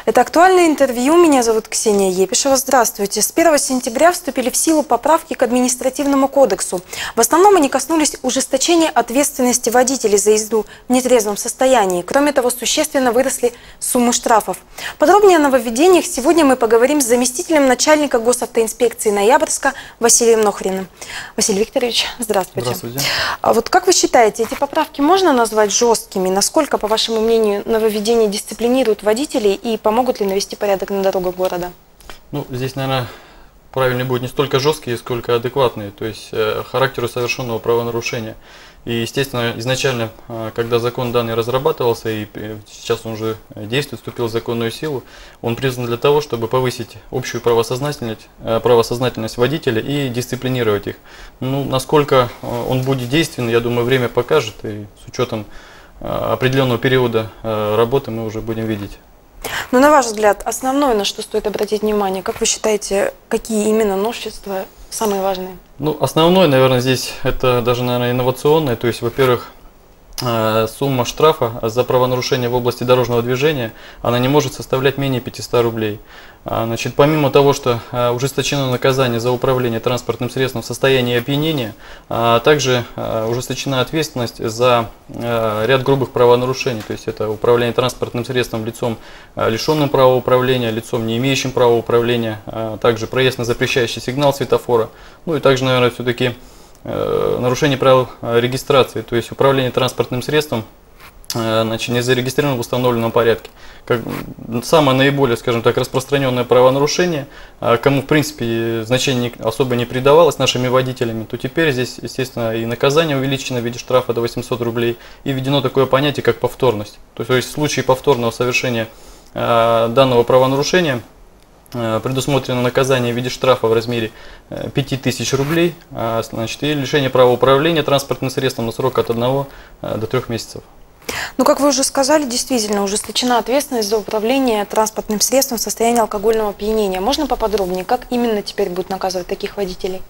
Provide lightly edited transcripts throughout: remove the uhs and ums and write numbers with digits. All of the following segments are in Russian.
Это «Актуальное интервью». Меня зовут Ксения Епишева. Здравствуйте. С 1 сентября вступили в силу поправки к административному кодексу. В основном они коснулись ужесточения ответственности водителей за езду в нетрезвом состоянии. Кроме того, существенно выросли суммы штрафов. Подробнее о нововведениях сегодня мы поговорим с заместителем начальника госавтоинспекции Ноябрьска Василием Нохриным. Василий Викторович, здравствуйте. Здравствуйте. А вот как вы считаете, эти поправки можно назвать жесткими? Насколько, по вашему мнению, нововведения дисциплинируют водителей и помогут ли навести порядок на дорогах города? Ну, здесь, наверное, правильно будет не столько жесткие, сколько адекватные, то есть характеру совершенного правонарушения. И, естественно, изначально, когда закон данный разрабатывался, и сейчас он уже действует, вступил в законную силу, он призван для того, чтобы повысить общую правосознательность водителя и дисциплинировать их. Ну, насколько он будет действенен, я думаю, время покажет, и с учетом определенного периода работы мы уже будем видеть. Но на ваш взгляд, основное, на что стоит обратить внимание, как вы считаете, какие именно новшества самые важные? Ну, основное, наверное, здесь это даже, наверное, инновационное. То есть, во-первых, сумма штрафа за правонарушение в области дорожного движения, она не может составлять менее 500 рублей. Значит, помимо того, что ужесточено наказание за управление транспортным средством в состоянии опьянения, также ужесточена ответственность за ряд грубых правонарушений. То есть это управление транспортным средством лицом, лишенным права управления, лицом, не имеющим права управления, также проезд на запрещающий сигнал светофора. Ну и также, наверное, все-таки нарушение правил регистрации, то есть управление транспортным средством, значит, не зарегистрировано в установленном порядке. Как самое наиболее, скажем так, распространенное правонарушение, кому в принципе значение особо не придавалось нашими водителями, то теперь здесь, естественно, и наказание увеличено в виде штрафа до 800 рублей, и введено такое понятие, как повторность. То есть в случае повторного совершения данного правонарушения предусмотрено наказание в виде штрафа в размере 5000 рублей, значит, и лишение права управления транспортным средством на срок от 1 до 3 месяцев. Ну, как вы уже сказали, действительно ужесточена ответственность за управление транспортным средством в состоянии алкогольного опьянения. Можно поподробнее, как именно теперь будут наказывать таких водителей?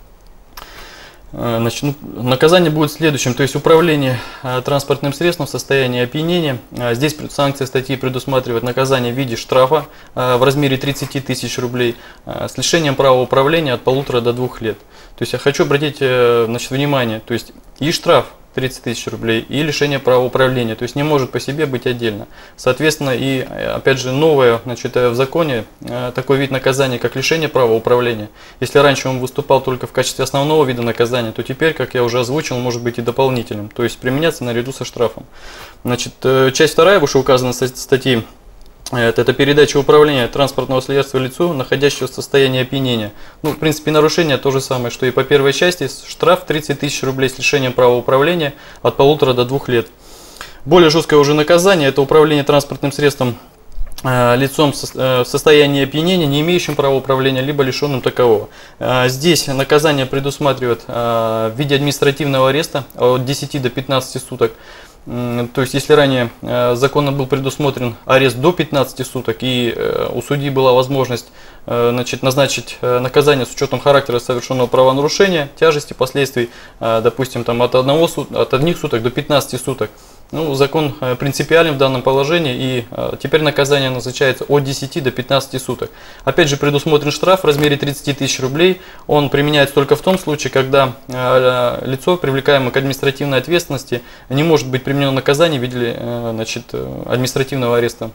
Значит, наказание будет следующим, то есть управление транспортным средством в состоянии опьянения. Здесь санкция статьи предусматривает наказание в виде штрафа в размере 30 тысяч рублей с лишением права управления от 1,5 до 2 лет. То есть я хочу обратить, значит, внимание, то есть и штраф 30 тысяч рублей, и лишение права управления, то есть не может по себе быть отдельно. Соответственно, и опять же новое, значит, в законе такой вид наказания, как лишение права управления. Если раньше он выступал только в качестве основного вида наказания, то теперь, как я уже озвучил, он может быть и дополнительным, то есть применяться наряду со штрафом. Значит, часть 2 вышеуказанной статьи. Это передача управления транспортного средства лицу, находящегося в состоянии опьянения. Ну, в принципе, нарушение то же самое, что и по первой части. Штраф 30 тысяч рублей с лишением права управления от 1,5 до 2 лет. Более жесткое уже наказание – это управление транспортным средством лицом в состоянии опьянения, не имеющим права управления, либо лишенным такового. Здесь наказание предусматривает в виде административного ареста от 10 до 15 суток. То есть, если ранее законом был предусмотрен арест до 15 суток, и у судьи была возможность, значит, назначить наказание с учетом характера совершенного правонарушения, тяжести последствий, допустим, там, от 1 суток до 15 суток. Ну, закон принципиален в данном положении, и теперь наказание назначается от 10 до 15 суток. Опять же, предусмотрен штраф в размере 30 тысяч рублей. Он применяется только в том случае, когда лицо, привлекаемое к административной ответственности, не может быть применено наказание в виде, значит, административного ареста.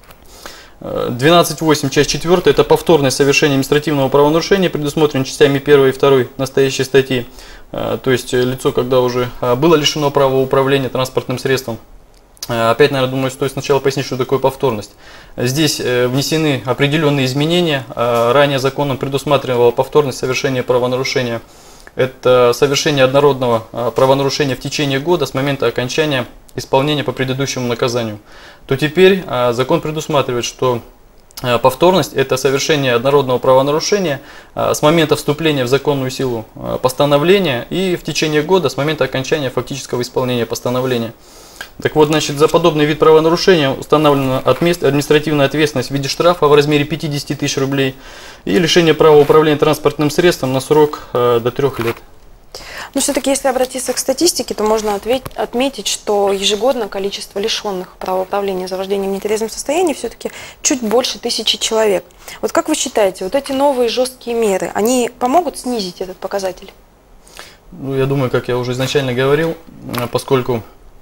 12.8, часть 4, это повторное совершение административного правонарушения, предусмотрено частями 1 и 2 настоящей статьи. То есть лицо, когда уже было лишено права управления транспортным средством. Опять, наверное, думаю, стоит сначала пояснить, что такое повторность. Здесь внесены определенные изменения. Ранее законом предусматривало повторность совершения правонарушения. Это совершение однородного правонарушения в течение года с момента окончания исполнения по предыдущему наказанию. То теперь закон предусматривает, что повторность – это совершение однородного правонарушения с момента вступления в законную силу постановления и в течение года с момента окончания фактического исполнения постановления. Так вот, значит, за подобный вид правонарушения установлена административная ответственность в виде штрафа в размере 50 тысяч рублей и лишение права управления транспортным средством на срок до 3 лет. Но все-таки, если обратиться к статистике, то можно отметить, что ежегодно количество лишенных права управления за вождением в нетрезвом состоянии все-таки чуть больше 1000 человек. Вот как вы считаете, вот эти новые жесткие меры, они помогут снизить этот показатель? Ну, я думаю, как я уже изначально говорил, поскольку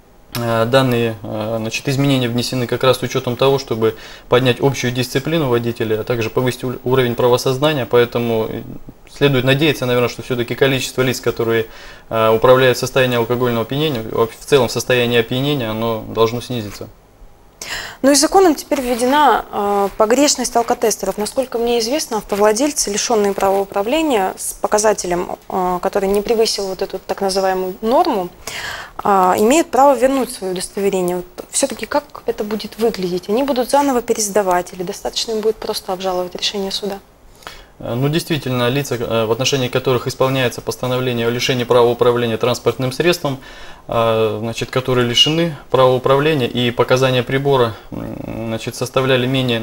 данные изменения внесены как раз с учетом того, чтобы поднять общую дисциплину водителя, а также повысить уровень правосознания, поэтому следует надеяться, наверное, что все-таки количество лиц, которые управляют в состоянии алкогольного опьянения, в целом в состоянии опьянения, оно должно снизиться. Ну и законом теперь введена погрешность алкотестеров. Насколько мне известно, автовладельцы, лишенные права управления с показателем, который не превысил вот эту так называемую норму, имеют право вернуть свое удостоверение. Вот все-таки как это будет выглядеть? Они будут заново пересдавать или достаточно им будет просто обжаловать решение суда? Ну, действительно, лица, в отношении которых исполняется постановление о лишении права управления транспортным средством, которые лишены права управления и показания прибора составляли менее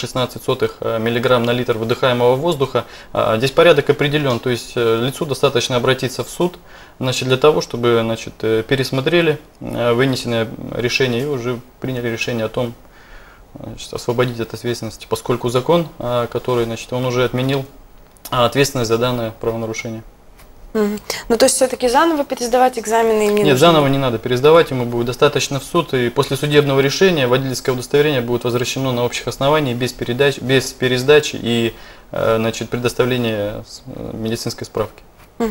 0,16 мг на литр выдыхаемого воздуха, здесь порядок определен, то есть лицу достаточно обратиться в суд для того, чтобы пересмотрели вынесенное решение и уже приняли решение о том, освободить от ответственности, поскольку закон, который он уже отменил ответственность за данное правонарушение. Ну, то есть все-таки заново пересдавать экзамены им не нужно? Нет, заново не надо пересдавать, ему будет достаточно в суд, и после судебного решения водительское удостоверение будет возвращено на общих основаниях без пересдачи и предоставления медицинской справки.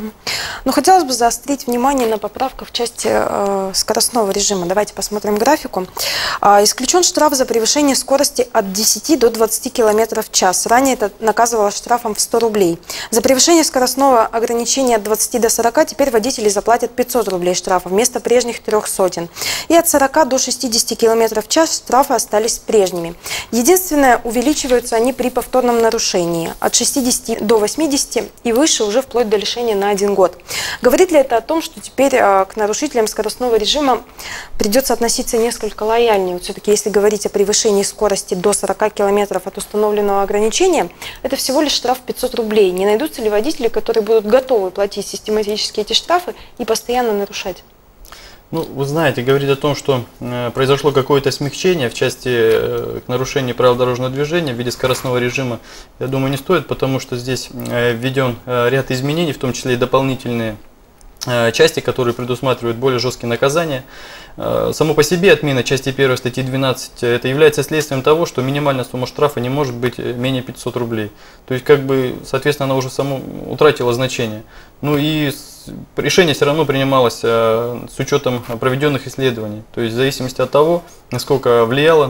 Ну, хотелось бы заострить внимание на поправках в части скоростного режима. Давайте посмотрим графику. Исключен штраф за превышение скорости от 10 до 20 км в час. Ранее это наказывалось штрафом в 100 рублей. За превышение скоростного ограничения от 20 до 40 теперь водители заплатят 500 рублей штрафа вместо прежних 300. И от 40 до 60 км в час штрафы остались прежними. Единственное, увеличиваются они при повторном нарушении от 60 до 80 и выше уже вплоть до лишения на 1 год. Говорит ли это о том, что теперь к нарушителям скоростного режима придется относиться несколько лояльнее? Вот все-таки, если говорить о превышении скорости до 40 км от установленного ограничения, это всего лишь штраф 500 рублей. Не найдутся ли водители, которые будут готовы платить систематически эти штрафы и постоянно нарушать? Ну, вы знаете, говорить о том, что произошло какое-то смягчение в части нарушения правил дорожного движения в виде скоростного режима, я думаю, не стоит, потому что здесь введен ряд изменений, в том числе и дополнительные части, которые предусматривают более жесткие наказания. Само по себе отмена части 1 статьи 12 это является следствием того, что минимальная сумма штрафа не может быть менее 500 рублей. То есть, соответственно, она уже само утратила значение. Ну и решение все равно принималось с учетом проведенных исследований. То есть, в зависимости от того, насколько влияло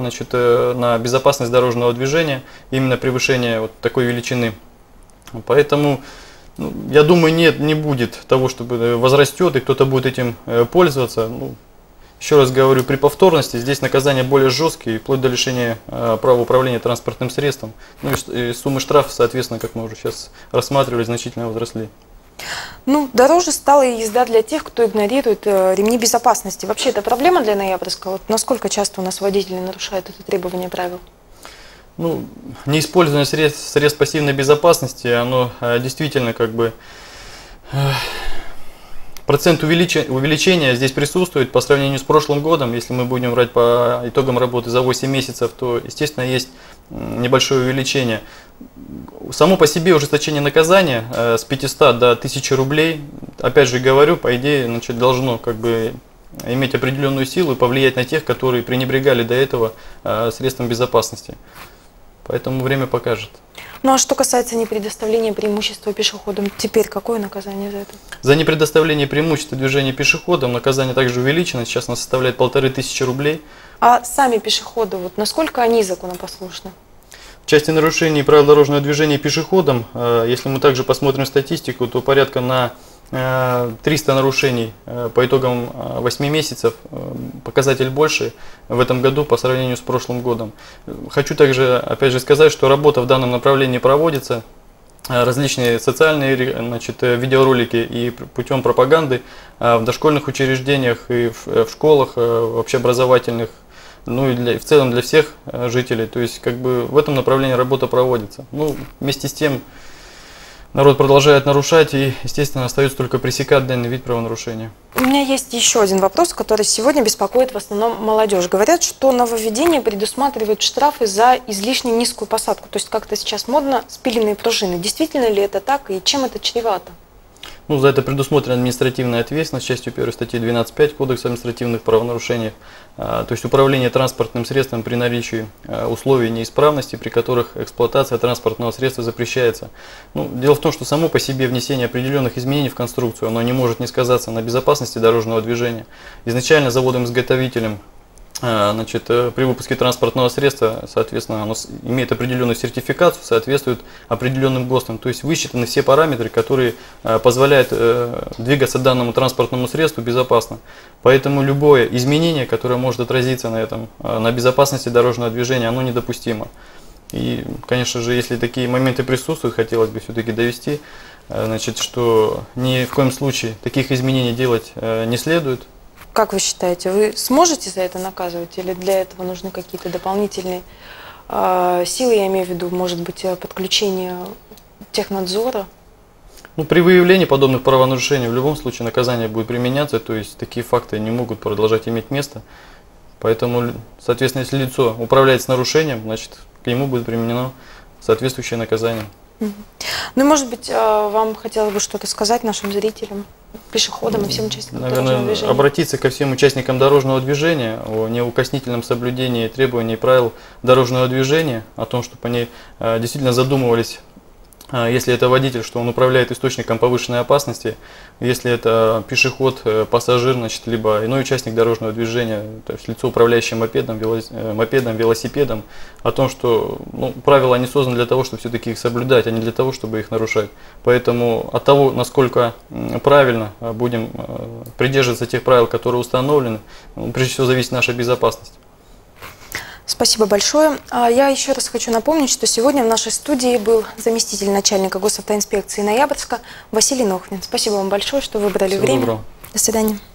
на безопасность дорожного движения именно превышение вот такой величины. Поэтому я думаю, не будет того, чтобы возрастет и кто-то будет этим пользоваться. Еще раз говорю, при повторности здесь наказания более жесткие, вплоть до лишения права управления транспортным средством. Ну и суммы штрафа, соответственно, как мы уже сейчас рассматривали, значительно возросли. Ну, дороже стала и езда для тех, кто игнорирует ремни безопасности. Вообще, это проблема для Ноябрьска? Вот насколько часто у нас водители нарушают это требование правил? Ну, неиспользование средств пассивной безопасности, оно действительно процент увеличения здесь присутствует по сравнению с прошлым годом. Если мы будем брать по итогам работы за 8 месяцев, то, естественно, есть небольшое увеличение. Само по себе ужесточение наказания с 500 до 1000 рублей, опять же говорю, по идее, должно иметь определенную силу и повлиять на тех, которые пренебрегали до этого средством безопасности. Поэтому время покажет. Ну а что касается непредоставления преимущества пешеходам, теперь какое наказание за это? За непредоставление преимущества движения пешеходам наказание также увеличено, сейчас оно составляет 1500 рублей. А сами пешеходы, вот насколько они законопослушны? В части нарушений правил дорожного движения пешеходам, если мы также посмотрим статистику, то порядка на 300 нарушений по итогам 8 месяцев, показатель больше в этом году по сравнению с прошлым годом. Хочу также, опять же, сказать, что работа в данном направлении проводится, различные социальные видеоролики и путем пропаганды в дошкольных учреждениях и в школах общеобразовательных, ну и в целом для всех жителей. То есть в этом направлении работа проводится. Ну, вместе с тем, народ продолжает нарушать и, естественно, остается только пресекать данный вид правонарушения. У меня есть еще один вопрос, который сегодня беспокоит в основном молодежь. Говорят, что нововведение предусматривает штрафы за излишне низкую посадку. То есть как-то сейчас модно спиленные пружины. Действительно ли это так и чем это чревато? Ну, за это предусмотрена административная ответственность частью 1 статьи 12.5 Кодекса административных правонарушений. То есть управление транспортным средством при наличии условий неисправности, при которых эксплуатация транспортного средства запрещается. Ну, дело в том, что само по себе внесение определенных изменений в конструкцию, оно не может не сказаться на безопасности дорожного движения. Изначально заводом-изготовителем при выпуске транспортного средства, соответственно, оно имеет определенную сертификацию, соответствует определенным ГОСТам. То есть высчитаны все параметры, которые позволяют двигаться данному транспортному средству безопасно. Поэтому любое изменение, которое может отразиться на этом, на безопасности дорожного движения, оно недопустимо. И, конечно же, если такие моменты присутствуют, хотелось бы все-таки довести, что ни в коем случае таких изменений делать не следует. Как вы считаете, вы сможете за это наказывать или для этого нужны какие-то дополнительные силы, я имею в виду, может быть, подключение технадзора? Ну, при выявлении подобных правонарушений в любом случае наказание будет применяться, то есть такие факты не могут продолжать иметь место. Поэтому, соответственно, если лицо управляет с нарушением, значит, к нему будет применено соответствующее наказание. Ну, может быть, вам хотелось бы что-то сказать нашим зрителям, пешеходам и всем участникам дорожного движения? Обратиться ко всем участникам дорожного движения о неукоснительном соблюдении требований и правил дорожного движения, о том, чтобы они действительно задумывались, если это водитель, что он управляет источником повышенной опасности, если это пешеход, пассажир, значит, либо иной участник дорожного движения, то есть лицо, управляющее мопедом, велосипедом, о том, что правила не созданы для того, чтобы все-таки их соблюдать, а не для того, чтобы их нарушать. Поэтому от того, насколько правильно будем придерживаться тех правил, которые установлены, прежде всего зависит наша безопасность. Спасибо большое. Я еще раз хочу напомнить, что сегодня в нашей студии был заместитель начальника госавтоинспекции Ноябрьска Василий Нохвин. Спасибо вам большое, что выбрали время. Доброго. До свидания.